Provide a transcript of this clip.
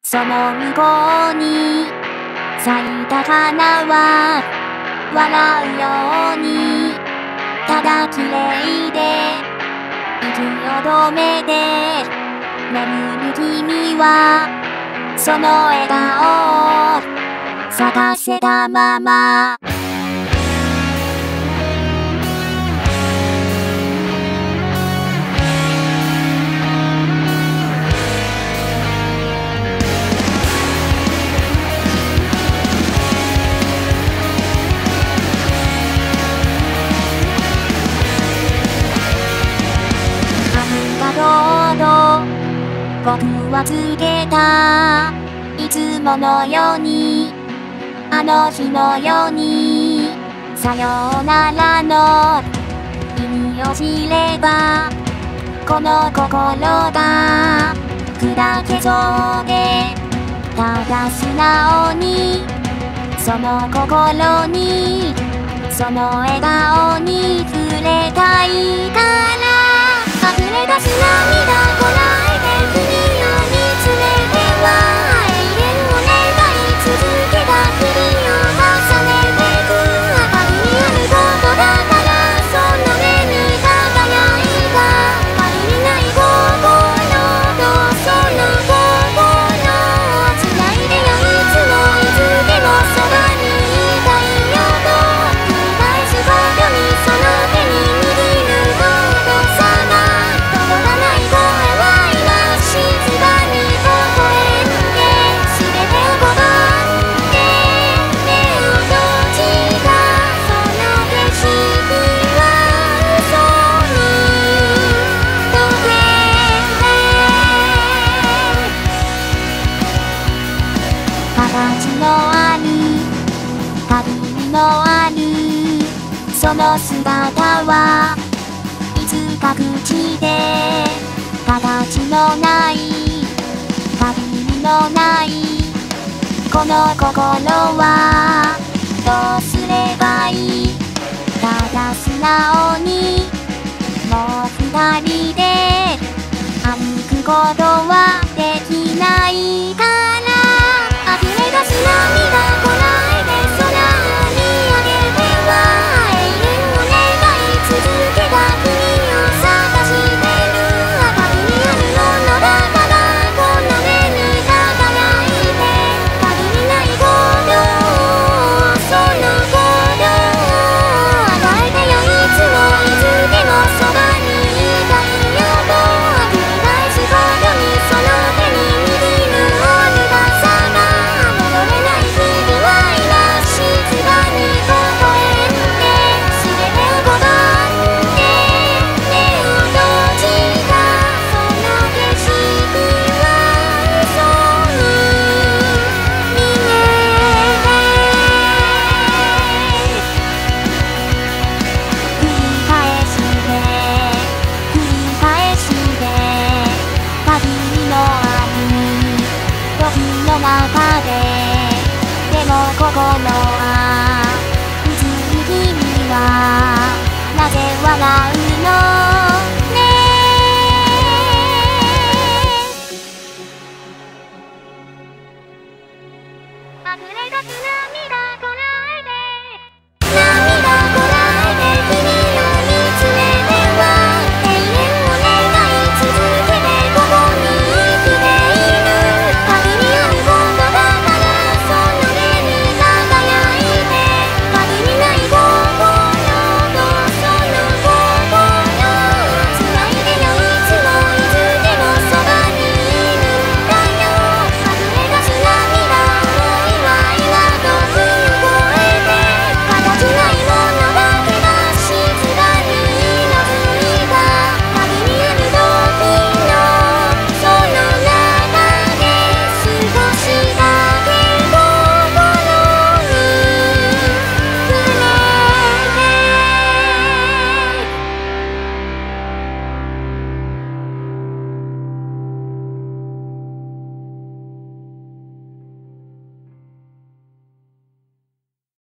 その向こうに咲いた花は笑うようにただ綺麗で息を止めて眠る君はその笑顔を咲かせたままどうぞ僕は告げたいつものようにあの日のようにさようならの意味を知ればこの心が砕けそうでただ素直にその心にその笑顔に触れたいから溢れ出す涙こらえて君を見つめては永遠を願い続けた日々を重ねてく明かりにあることだからその目に輝いたありえない心とその心をつないでよいつもいつでもそばにいたいよと繰り返すことにその手に握ることさ形のある限りのあるその姿はいつか口で形のない限りのないこの心はどうすればいいただ素直にもう二人で歩くことはできないから溢れ出す涙こらえて空を見上げては永遠を願い続けた君を探してる明かりにあるものだからこの目に輝いて限りないことをそのことを与えてよいつもいつでもそばにいたいよと繰り返すことにその手に握るオルガさ中ででも心はうつむきにはなぜ笑う